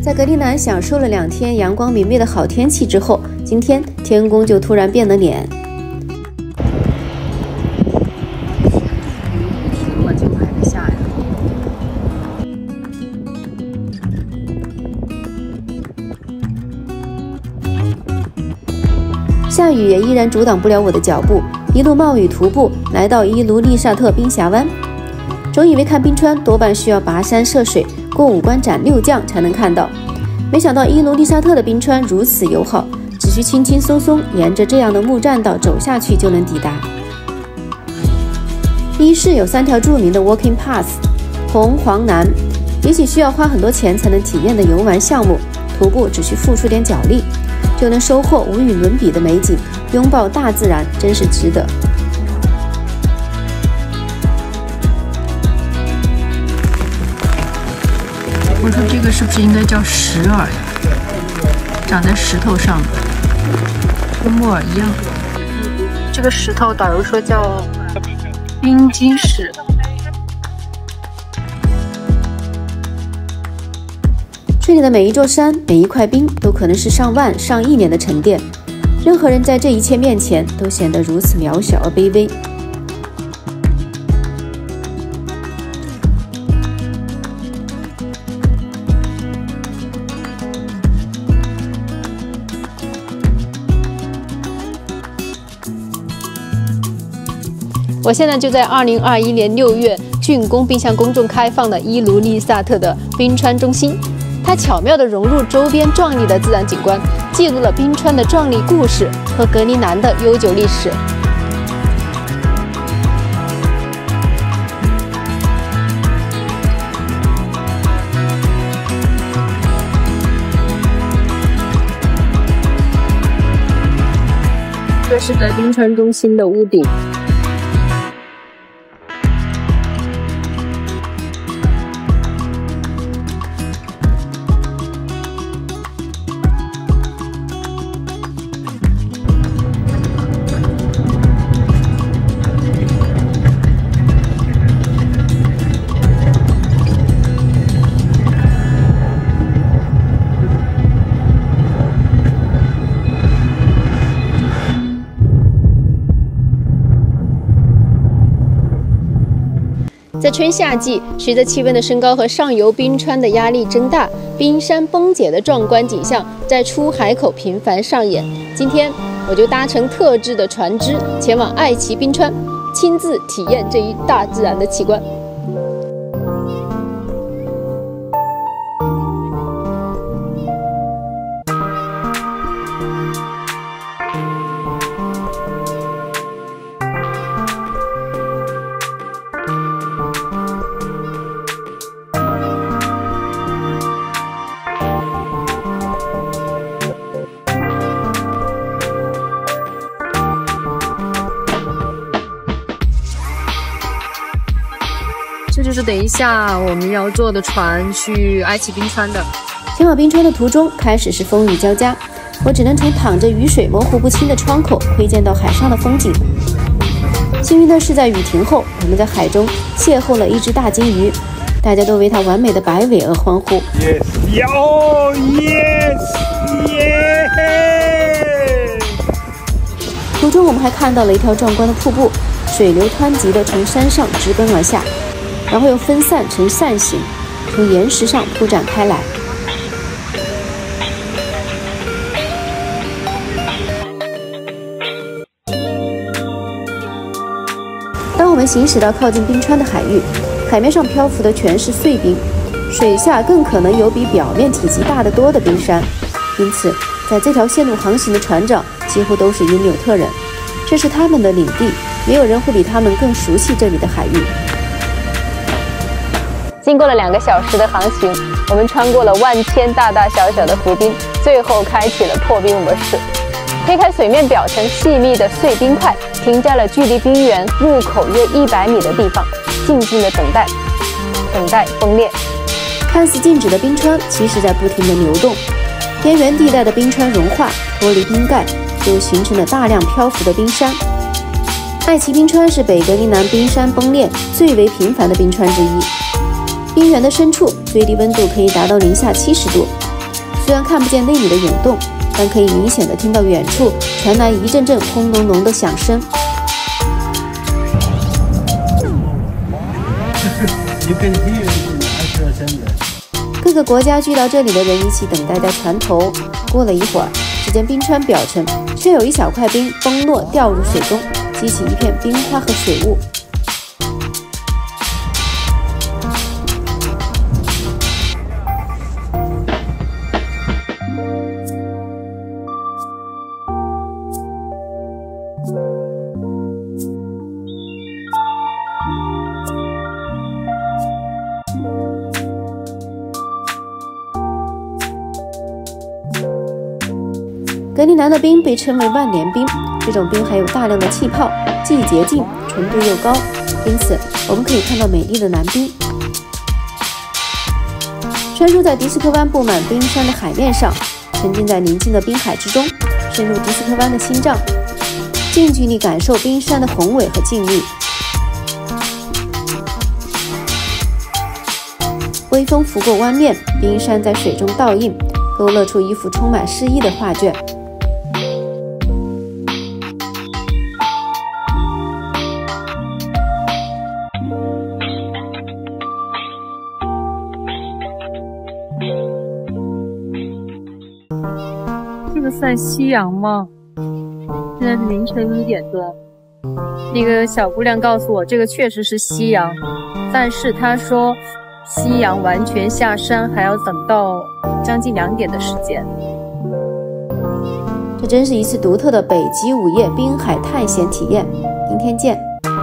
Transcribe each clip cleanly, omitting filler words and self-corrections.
在格陵兰享受了2天阳光明媚的好天气之后，今天天公就突然变了脸。 停了，结果还在下呀。 下雨也依然阻挡不了我的脚步，一路冒雨徒步来到伊卢利萨特冰峡湾。总以为看冰川多半需要跋山涉水，过5关斩6将才能看到，没想到伊卢利萨特的冰川如此友好，只需轻轻松松沿着这样的木栈道走下去就能抵达。一是有3条著名的 walking path， 红、黄、蓝，比起需要花很多钱才能体验的游玩项目，徒步只需付出点脚力，就能收获无与伦比的美景，拥抱大自然真是值得。 我说这个是不是应该叫石耳呀？长在石头上的，跟木耳一样。这个石头导游说叫冰晶石。 这里的每一座山、每一块冰都可能是上万、上亿年的沉淀，任何人在这一切面前都显得如此渺小而卑微。 我现在就在2021年6月竣工并向公众开放的伊卢利萨特的冰川中心，它巧妙地融入周边壮丽的自然景观，记录了冰川的壮丽故事和格陵兰的悠久历史。这是在冰川中心的屋顶。在春夏季，随着气温的升高和上游冰川的压力增大，冰山崩解的壮观景象在出海口频繁上演。今天我就搭乘特制的船只前往爱奇冰川，亲自体验这一大自然的奇观。 这就是等一下我们要坐的船去爱奇冰川的。 前往冰川的途中，开始是风雨交加，我只能从淌着雨水模糊不清的窗口窥见到海上的风景。幸运的是，在雨停后，我们在海中邂逅了一只大金鱼，大家都为它完美的摆尾而欢呼。 Yes, oh yes, yeah! 途中我们还看到了一条壮观的瀑布，水流湍急地从山上直奔而下，然后又分散成扇形，从岩石上铺展开来。当我们行驶到靠近冰川的海域，海面上漂浮的全是碎冰，水下更可能有比表面体积大得多的冰山，因此在这条线路航行的船长几乎都是因纽特人，这是他们的领地，没有人会比他们更熟悉这里的海域。 经过了2个小时的航行，我们穿过了万千大大小小的浮冰，最后开启了破冰模式。推开水面表层细密的碎冰块，停在了距离冰原入口约100米的地方，静静的等待崩裂。 看似静止的冰川，其实在不停地流动。边缘地带的冰川融化，脱离冰盖，就形成了大量漂浮的冰山。爱奇冰川是北格陵兰冰山崩裂最为频繁的冰川之一。冰原的深处，最低温度可以达到零下70度， 虽然看不见内里的涌动，但可以明显的听到远处传来一阵阵轰隆隆的响声。各个国家聚到这里的人一起等待在船头。过了一会儿，只见冰川表层却有一小块冰崩落掉入水中，激起一片冰花和水雾。格陵兰的冰被称为万年冰，这种冰含有大量的气泡，既洁净，纯度又高，因此我们可以看到美丽的蓝冰。穿梭在迪斯科湾布满冰山的海面上，沉浸在宁静的冰海之中，深入迪斯科湾的心脏，近距离感受冰山的宏伟和静谧。微风拂过湾面，冰山在水中倒映，勾勒出一幅充满诗意的画卷。 这个算夕阳吗？现在是凌晨1点多。那个小姑娘告诉我，这个确实是夕阳，但是她说夕阳完全下山还要等到将近2点的时间。 这真是一次独特的北极午夜滨海探险体验。明天见。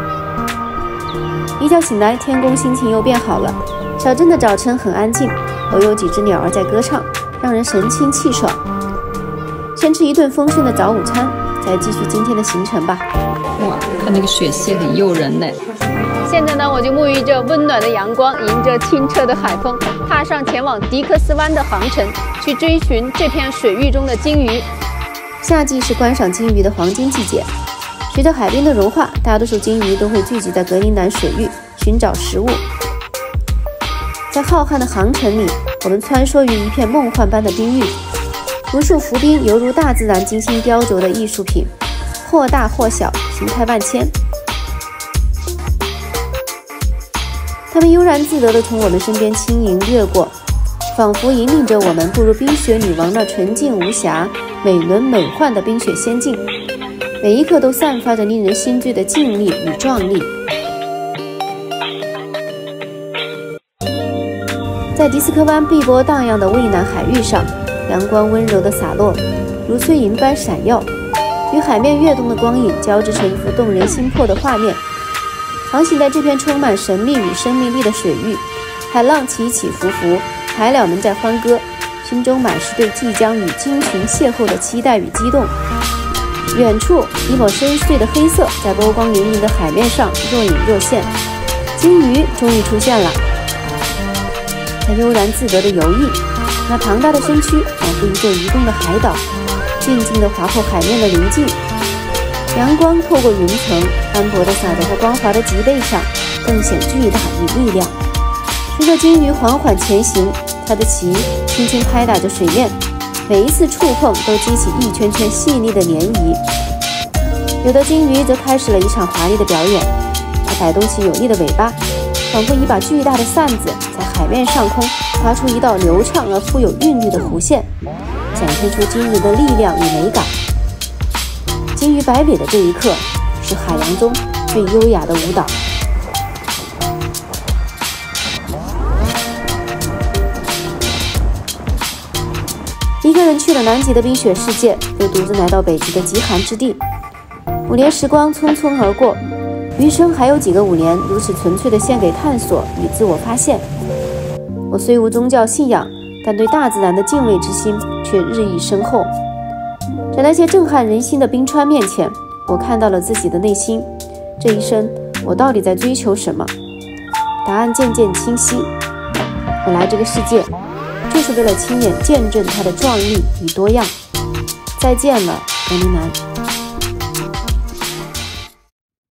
一觉醒来，天公心情又变好了。小镇的早晨很安静，偶有几只鸟儿在歌唱，让人神清气爽。先吃一顿丰盛的早午餐，再继续今天的行程吧。 哇，看那个雪蟹很诱人呢。 现在呢，我就沐浴着温暖的阳光，迎着清澈的海风，踏上前往迪克斯湾的航程，去追寻这片水域中的鲸鱼。 夏季是观赏鲸鱼的黄金季节，随着海冰的融化，大多数鲸鱼都会聚集在格陵兰水域寻找食物。在浩瀚的航程里，我们穿梭于一片梦幻般的冰域，无数浮冰犹如大自然精心雕琢的艺术品，或大或小，形态万千。它们悠然自得地从我们身边轻盈掠过，仿佛引领着我们步入冰雪女王那纯净无瑕、美轮美奂的冰雪仙境，每一刻都散发着令人心醉的静谧与壮丽。在迪斯科湾碧波荡漾的蔚蓝海域上，阳光温柔地洒落，如碎银般闪耀，与海面跃动的光影交织成一幅动人心魄的画面。航行在这片充满神秘与生命力的水域，海浪起起伏伏，海鸟们在欢歌，心中满是对即将与鲸群邂逅的期待与激动。远处，一抹深邃的黑色在波光粼粼的海面上若隐若现，鲸鱼终于出现了。它悠然自得地游弋，那庞大的身躯仿佛一座移动的海岛，静静地划破海面的鳞迹。阳光透过云层，斑驳地洒在它光滑的脊背上，更显巨大与力量。随着鲸鱼缓缓前行，它的鳍轻轻拍打着水面，每一次触碰都激起一圈圈细腻的涟漪。有的鲸鱼则开始了一场华丽的表演，它摆动起有力的尾巴，仿佛一把巨大的扇子，在海面上空划出一道流畅而富有韵律的弧线，展现出鲸鱼的力量与美感。鲸鱼摆尾的这一刻，是海洋中最优雅的舞蹈。一个人去了南极的冰雪世界，又独自来到北极的极寒之地。5年时光匆匆而过，余生还有几个5年如此纯粹的献给探索与自我发现。我虽无宗教信仰，但对大自然的敬畏之心却日益深厚。在那些震撼人心的冰川面前，我看到了自己的内心。这一生，我到底在追求什么？答案渐渐清晰。我来这个世界，就是为了亲眼见证它的壮丽与多样。再见了，格陵兰。